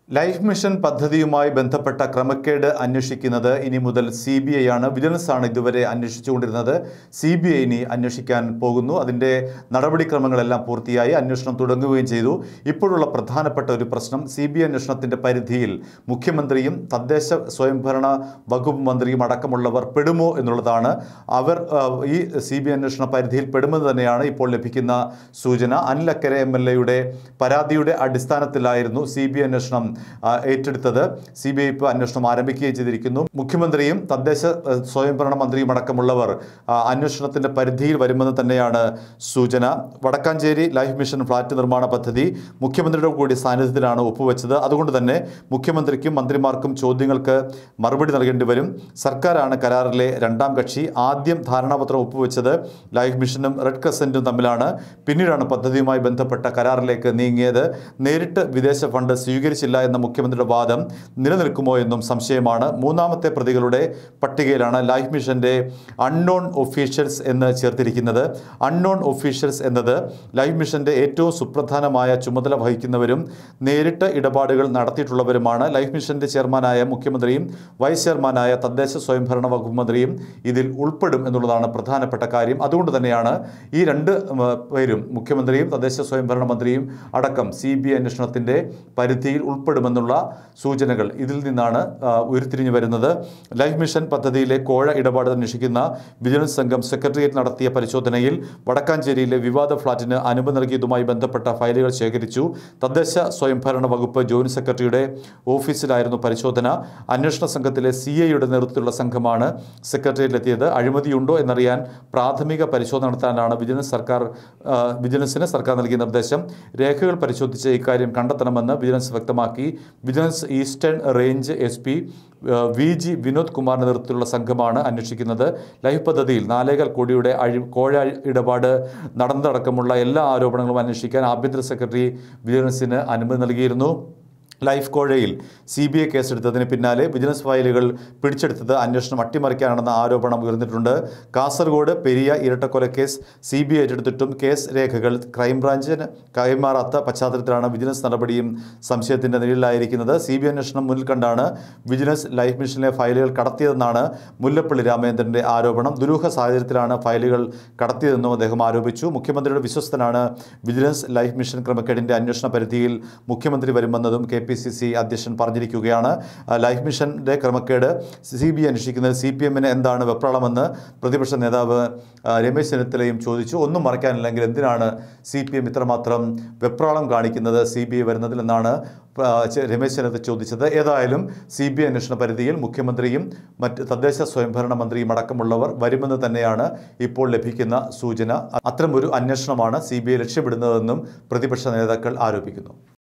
Life mission പദ്ധതിയുമായി ബന്ധപ്പെട്ട ക്രമക്കേട് അന്വേഷിക്കുന്നത് ഇനി മുതൽ CBI ആണ്. വിജിലൻസ് ആണ് ഇതുവരെ അന്വേഷിച്ചുകൊണ്ടിരുന്നത്. CBI ഇനി അന്വേഷിക്കാൻ പോകുന്നു. അതിൻ്റെ നടപടിക്രമങ്ങളെല്ലാം പൂർത്തിയായി, അന്വേഷണം തുടങ്ങുകയും ചെയ്തു. ഇപ്പോഴുള്ള പ്രധാനപ്പെട്ട ഒരു പ്രശ്നം, CBI അന്വേഷണത്തിൻ്റെ പരിധിയിൽ മുഖ്യമന്ത്രിയും തദ്ദേശ സ്വയംഭരണ വകുപ്പ് മന്ത്രിയും അടക്കമുള്ളവർ പെടുമോ എന്നുള്ളതാണ്. അവർ ഈ CBI അന്വേഷണ പരിധിയിൽ പെടുമെന്ന് തന്നെയാണ് ഇപ്പോൾ ലഭിക്കുന്ന സൂചന. അനിൽ അക്കരെ MLA പരാതിയുടെ അടിസ്ഥാനത്തിലായിരുന്നു CBI അന്വേഷണം ഏറ്റെടുത്തത്. CBI ഇപ്പോൾ അന്വേഷണം ആരംഭിക്കുകയും ചെയ്തിരിക്കുന്നു. മുഖ്യമന്ത്രിയും തദ്ദേശ സ്വയംഭരണ മന്ത്രിയും അടക്കമുള്ളവർ അന്വേഷണത്തിൻ്റെ പരിധിയിൽ വരുമെന്ന് തന്നെയാണ് സൂചന. വടക്കാഞ്ചേരി ലൈഫ് മിഷൻ ഫ്ളാറ്റ് നിർമ്മാണ പദ്ധതി മുഖ്യമന്ത്രിയുടെ കൂടി സാന്നിധ്യത്തിലാണ് ഒപ്പുവെച്ചത്. അതുകൊണ്ട് തന്നെ മുഖ്യമന്ത്രിക്കും മന്ത്രിമാർക്കും ചോദ്യങ്ങൾക്ക് മറുപടി നൽകേണ്ടി വരും. സർക്കാരാണ് കരാറിലെ രണ്ടാം കക്ഷി. ആദ്യം ധാരണാപത്രം ഒപ്പുവെച്ചത് ലൈഫ് മിഷനും റെഡ് ക്രസൻറ്റും തമ്മിലാണ്. പിന്നീടാണ് പദ്ധതിയുമായി ബന്ധപ്പെട്ട കരാറിലേക്ക് നീങ്ങിയത്. നേരിട്ട് വിദേശ ഫണ്ട് സ്വീകരിച്ചില്ല എന്ന മുഖ്യമന്ത്രിയുടെ വാദം നിലനിൽക്കുമോ എന്നും സംശയമാണ്. മൂന്നാമത്തെ പ്രതികളുടെ പട്ടികയിലാണ് ലൈഫ് മിഷന്റെ അൺനോൺ ഒഫീഷ്യൽസ് എന്ന് ചേർത്തിരിക്കുന്നത്. അൺനോൺ ഒഫീഷ്യൽസ് എന്നത് ലൈഫ് മിഷന്റെ ഏറ്റവും സുപ്രധാനമായ ചുമതല വഹിക്കുന്നവരും നേരിട്ട് ഇടപാടുകൾ നടത്തിയിട്ടുള്ളവരുമാണ്. ലൈഫ് മിഷന്റെ ചെയർമാനായ മുഖ്യമന്ത്രിയും വൈസ് ചെയർമാനായ തദ്ദേശ സ്വയംഭരണ വകുപ്പ് മന്ത്രിയും ഇതിൽ ഉൾപ്പെടും എന്നുള്ളതാണ് പ്രധാനപ്പെട്ട കാര്യം. അതുകൊണ്ട് തന്നെയാണ് ഈ രണ്ട് പേരും, മുഖ്യമന്ത്രിയും തദ്ദേശ സ്വയംഭരണ മന്ത്രിയും അടക്കം CBI അന്വേഷണത്തിൻ്റെ പരിധിയിൽ ഉൾപ്പെടുമെന്നുള്ള സൂചനകൾ ഇതിൽ നിന്നാണ് ഉരുത്തിരിഞ്ഞു വരുന്നത്. ലൈഫ് മിഷൻ പദ്ധതിയിലെ കോഴ ഇടപാട് അന്വേഷിക്കുന്ന വിജിലൻസ് സംഘം സെക്രട്ടേറിയറ്റ് നടത്തിയ പരിശോധനയിൽ വടക്കാഞ്ചേരിയിലെ വിവാദ ഫ്ളാറ്റിന് അനുമതി നൽകിയതുമായി ബന്ധപ്പെട്ട ഫയലുകൾ ശേഖരിച്ചു. തദ്ദേശ സ്വയംഭരണ വകുപ്പ് ജോയിന്റ് സെക്രട്ടറിയുടെ ഓഫീസിലായിരുന്നു പരിശോധന. അന്വേഷണ സംഘത്തിലെ CIയുടെ നേതൃത്വത്തിലുള്ള സംഘമാണ് സെക്രട്ടേറിയറ്റിലെത്തിയത്. അഴിമതിയുണ്ടോ എന്നറിയാൻ പ്രാഥമിക പരിശോധന നടത്താനാണ് വിജിലൻസിന് സർക്കാർ നൽകിയ നിർദ്ദേശം. രേഖകൾ പരിശോധിച്ച് ഇക്കാര്യം കണ്ടെത്തണമെന്ന് വിജിലൻസ് വ്യക്തമാക്കി. Vigilance eastern range SP VG Vinod കുമാറിന്റെ നേതൃത്വത്തിലുള്ള സംഘമാണ് അന്വേഷിക്കുന്നത്. ലൈഫ് പദ്ധതിയിൽ 4.25 കോടിയുടെ കോഴ ഇടപാട് നടന്നതടക്കമുള്ള എല്ലാ ആരോപണങ്ങളും അന്വേഷിക്കാൻ ആഭ്യന്തര സെക്രട്ടറി വിജിലൻസിന് അനുമതി നൽകിയിരുന്നു. ലൈഫ് കോഴയിൽ CBI കേസെടുത്തതിന് പിന്നാലെ വിജിലൻസ് ഫയലുകൾ പിടിച്ചെടുത്തത് അന്വേഷണം അട്ടിമറിക്കാനാണെന്ന ആരോപണം ഉയർന്നിട്ടുണ്ട്. കാസർഗോഡ് പെരിയ ഇരട്ടക്കൊലക്കേസ് CBI ഏറ്റെടുത്തിട്ടും കേസ് രേഖകൾ ക്രൈംബ്രാഞ്ചിന് കൈമാറാത്ത പശ്ചാത്തലത്തിലാണ് വിജിലൻസ് നടപടിയും സംശയത്തിൻ്റെ നിഴലിലായിരിക്കുന്നത്. CBI അന്വേഷണം മുന്നിൽ കണ്ടാണ് വിജിലൻസ് ലൈഫ് മിഷനിലെ ഫയലുകൾ കടത്തിയതെന്നാണ് മുല്ലപ്പള്ളി രാമചന്ദ്രൻ്റെ ആരോപണം. ദുരൂഹ സാഹചര്യത്തിലാണ് ഫയലുകൾ കടത്തിയതെന്നും അദ്ദേഹം ആരോപിച്ചു. മുഖ്യമന്ത്രിയുടെ വിശ്വസ്തനാണ് വിജിലൻസ് ലൈഫ് മിഷൻ ക്രമക്കേടിൻ്റെ അന്വേഷണ പരിധിയിൽ മുഖ്യമന്ത്രി വരുമെന്നതും KPCC അധ്യക്ഷൻ പറഞ്ഞിരിക്കുകയാണ്. ലൈഫ് മിഷന്റെ ക്രമക്കേട് CBI അന്വേഷിക്കുന്നത് CPMന് എന്താണ് വെപ്രാളമെന്ന് പ്രതിപക്ഷ നേതാവ് രമേശ് ചെന്നിത്തലയും ചോദിച്ചു. ഒന്നും മറയ്ക്കാനില്ലെങ്കിൽ എന്തിനാണ് CPM ഇത്രമാത്രം വെപ്രാളം കാണിക്കുന്നത് CBI വരുന്നതിൽ എന്നാണ് രമേശ് ചെന്നിത്തല ചോദിച്ചത്. ഏതായാലും CBI അന്വേഷണ പരിധിയിൽ മുഖ്യമന്ത്രിയും മറ്റ് തദ്ദേശ സ്വയംഭരണ മന്ത്രിയും അടക്കമുള്ളവർ വരുമെന്ന് തന്നെയാണ് ഇപ്പോൾ ലഭിക്കുന്ന സൂചന. അത്തരമൊരു അന്വേഷണമാണ് CBI ലക്ഷ്യമിടുന്നതെന്നും പ്രതിപക്ഷ നേതാക്കൾ ആരോപിക്കുന്നു.